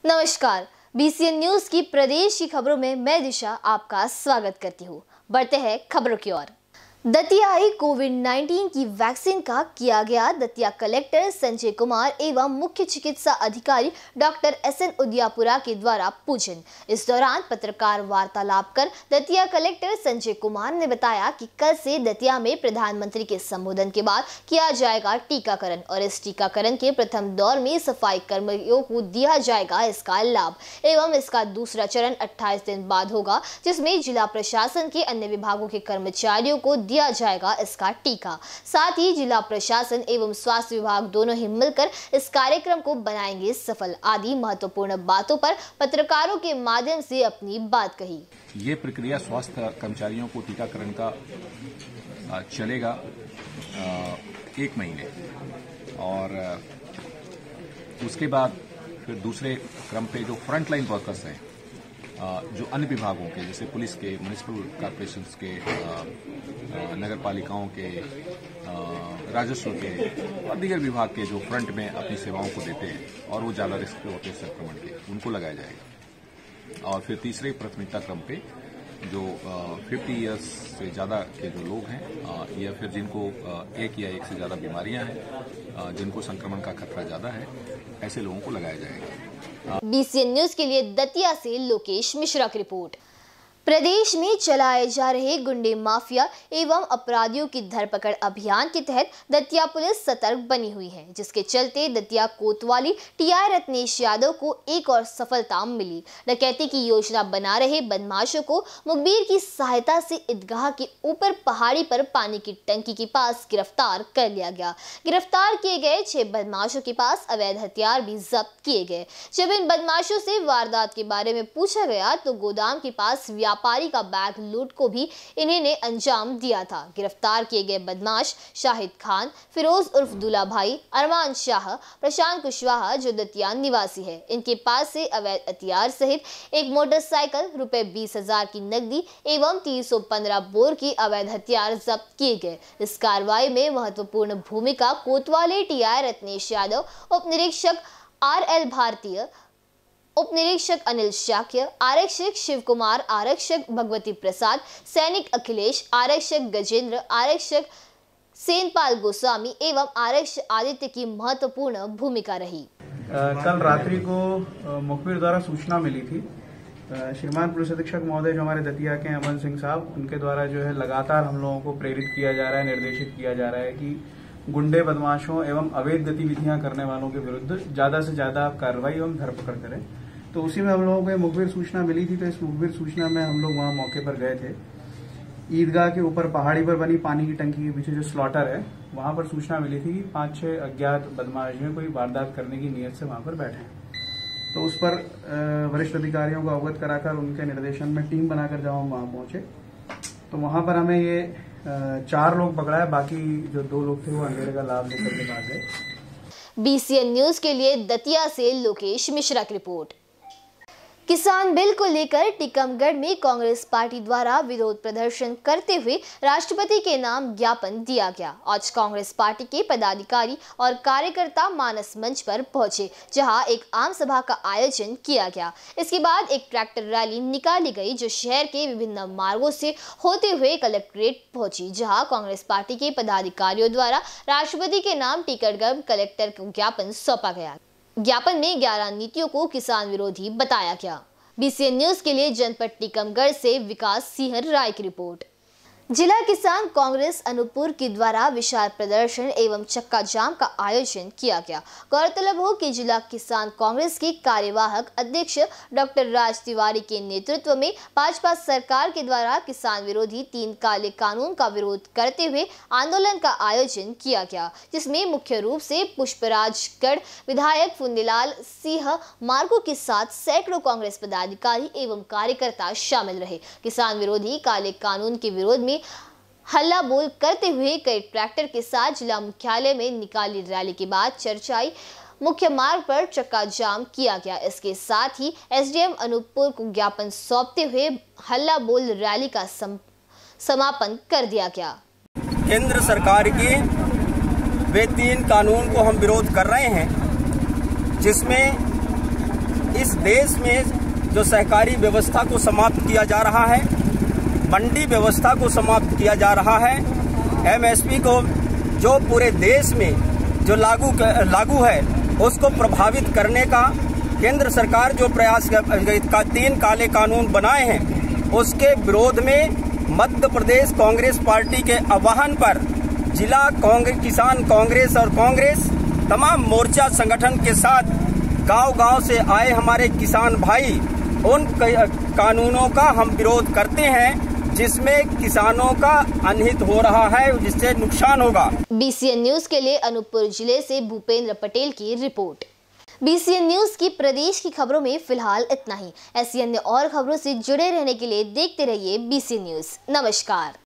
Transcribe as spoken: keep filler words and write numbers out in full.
नमस्कार, BCN news की प्रदेश की खबरों में मैं दिशा आपका स्वागत करती हूँ। बढ़ते हैं खबरों की ओर। दतियाई कोविड उन्नीस की वैक्सीन का किया गया दतिया कलेक्टर संजय कुमार एवं मुख्य चिकित्सा अधिकारी डॉक्टर एस एन उदियापुरा के द्वारा पूजन। इस दौरान पत्रकार वार्तालाप कर दतिया कलेक्टर संजय कुमार ने बताया कि कल से दतिया में प्रधानमंत्री के संबोधन के बाद किया जाएगा टीकाकरण और इस टीकाकरण के प्रथम दौर में सफाई कर्मियों को दिया जाएगा इसका लाभ एवं इसका दूसरा चरण अट्ठाईस दिन बाद होगा, जिसमें जिला प्रशासन के अन्य विभागों के कर्मचारियों को दिया जाएगा इसका टीका। साथ ही जिला प्रशासन एवं स्वास्थ्य विभाग दोनों ही मिलकर इस कार्यक्रम को बनाएंगे सफल। आदि महत्वपूर्ण बातों पर पत्रकारों के माध्यम से अपनी बात कही। ये प्रक्रिया स्वास्थ्य कर्मचारियों को टीकाकरण का चलेगा एक महीने और उसके बाद फिर दूसरे क्रम पे जो फ्रंट लाइन वर्कर्स हैं, जो अन्य विभागों के जैसे पुलिस के, म्युनिसिपल कॉर्पोरेशंस के, नगर पालिकाओं के, राजस्व के और दीगर विभाग के जो फ्रंट में अपनी सेवाओं को देते हैं और वो ज्यादा रिस्क पे होते हैं संक्रमण के, उनको लगाया जाएगा। और फिर तीसरे प्राथमिकता क्रम पे जो पचास इयर्स से ज्यादा के जो लोग हैं या फिर जिनको एक या एक से ज्यादा बीमारियां हैं, जिनको संक्रमण का खतरा ज्यादा है, ऐसे लोगों को लगाया जाएगा। बीसीएन न्यूज के लिए दतिया से लोकेश मिश्रा की रिपोर्ट। प्रदेश में चलाए जा रहे गुंडे माफिया एवं अपराधियों की धरपकड़ अभियान के तहत दतिया पुलिस सतर्क बनी हुई है, जिसके चलते दतिया कोतवाली टीआई रत्नेश यादव को एक और सफलता मिली। डकैती की योजना बना रहे बदमाशों को मुखबिर की सहायता से ईदगाह के ऊपर पहाड़ी पर पानी की टंकी के पास गिरफ्तार कर लिया गया। गिरफ्तार किए गए छह बदमाशों के पास अवैध हथियार भी जब्त किए गए। जब इन बदमाशों से वारदात के बारे में पूछा गया तो गोदाम के पास व्यापारी का बैग लूट को भी इन्हीं ने अंजाम दिया था। गिरफ्तार किए गए बदमाश शाहिद खान, फिरोज उर्फ दुला भाई, अरमान शाह, प्रशांत कुशवाहा जो दतिया निवासी है, इनके पास से अवैध हथियार सहित एक मोटरसाइकिल, रुपए बीस हजार की नकदी एवं तीन सौ पंद्रह बोर की अवैध हथियार जब्त किए गए। इस कार्रवाई में महत्वपूर्ण भूमिका कोतवाली टीआई रत्नेश यादव, उप निरीक्षक आर एल भारतीय, उप निरीक्षक अनिल शाक्य, आरक्षक शिव कुमार, आरक्षक भगवती प्रसाद, सैनिक अखिलेश, आरक्षक गजेंद्र, आरक्षक सेनपाल गोस्वामी एवं आरक्षक आदित्य की महत्वपूर्ण भूमिका रही। आ, कल रात्रि को मुखबिर द्वारा सूचना मिली थी। श्रीमान पुलिस अधीक्षक महोदय जो हमारे दतिया के अमन सिंह साहब, उनके द्वारा जो है लगातार हम लोगों को प्रेरित किया जा रहा है, निर्देशित किया जा रहा है कि गुंडे बदमाशों एवं अवैध गतिविधियां करने वालों के विरुद्ध ज्यादा से ज्यादा कार्रवाई एवं धरपकड़ करें। तो उसी में हम लोगों को मुखबिर सूचना मिली थी। तो इस मुखबिर सूचना में हम लोग वहां मौके पर गए थे। ईदगाह के ऊपर पहाड़ी पर बनी पानी की टंकी के पीछे जो स्लॉटर है, वहां पर सूचना मिली थी कि पांच छह अज्ञात बदमाश जो कोई वारदात करने की नीयत से वहां पर बैठे हैं। तो उस पर वरिष्ठ अधिकारियों को अवगत कराकर उनके निर्देशन में टीम बनाकर जब हम वहां पहुंचे तो वहां पर हमें ये चार लोग पकड़ा है। बाकी जो दो लोग थे वो अंधेरे का लाभ लेकर के भाग गए। बीसीएन न्यूज के लिए दतिया से लोकेश मिश्रा की रिपोर्ट। किसान बिल को लेकर टीकमगढ़ में कांग्रेस पार्टी द्वारा विरोध प्रदर्शन करते हुए राष्ट्रपति के नाम ज्ञापन दिया गया। आज कांग्रेस पार्टी के पदाधिकारी और कार्यकर्ता मानस मंच पर पहुंचे, जहां एक आम सभा का आयोजन किया गया। इसके बाद एक ट्रैक्टर रैली निकाली गई जो शहर के विभिन्न मार्गों से होते हुए कलेक्ट्रेट पहुंची, जहां कांग्रेस पार्टी के पदाधिकारियों द्वारा राष्ट्रपति के नाम टीकमगढ़ कलेक्टर को ज्ञापन सौंपा गया। ज्ञापन में ग्यारह नीतियों को किसान विरोधी बताया गया। बीसीएन न्यूज के लिए जनपद टीकमगढ़ से विकास सिंह राय की रिपोर्ट। जिला किसान कांग्रेस अनूपपुर के द्वारा विशाल प्रदर्शन एवं चक्का जाम का आयोजन किया गया। गौरतलब हो कि जिला किसान कांग्रेस के कार्यवाहक अध्यक्ष डॉक्टर राज तिवारी के नेतृत्व में भाजपा सरकार के द्वारा किसान विरोधी तीन काले कानून का विरोध करते हुए आंदोलन का आयोजन किया गया, जिसमें मुख्य रूप से पुष्पराजगढ़ विधायक फुंदीलाल सिंह मार्को के साथ सैकड़ों कांग्रेस पदाधिकारी एवं कार्यकर्ता शामिल रहे। किसान विरोधी काले कानून के विरोध में हल्ला बोल करते हुए कई ट्रैक्टर के साथ जिला मुख्यालय में निकाली रैली के बाद चर्चाई मुख्य मार्ग पर चक्का जाम किया गया। इसके साथ ही एसडीएम अनूपपुर को ज्ञापन सौंपते हुए हल्ला बोल रैली का सम, समापन कर दिया गया। केंद्र सरकार के वे तीन कानून को हम विरोध कर रहे हैं, जिसमें इस देश में जो सहकारी व्यवस्था को समाप्त किया जा रहा है, मंडी व्यवस्था को समाप्त किया जा रहा है, एमएसपी को जो पूरे देश में जो लागू लागू है उसको प्रभावित करने का केंद्र सरकार जो प्रयास का तीन काले कानून बनाए हैं, उसके विरोध में मध्य प्रदेश कांग्रेस पार्टी के आह्वान पर जिला कांग्रेस किसान कांग्रेस और कांग्रेस तमाम मोर्चा संगठन के साथ गांव-गांव से आए हमारे किसान भाई उन कानूनों का हम विरोध करते हैं जिसमें किसानों का अनहित हो रहा है, जिससे नुकसान होगा। बीसीएन न्यूज के लिए अनूपपुर जिले से भूपेंद्र पटेल की रिपोर्ट। बीसीएन न्यूज की प्रदेश की खबरों में फिलहाल इतना ही। ऐसी अन्य और खबरों से जुड़े रहने के लिए देखते रहिए बीसीएन न्यूज। नमस्कार।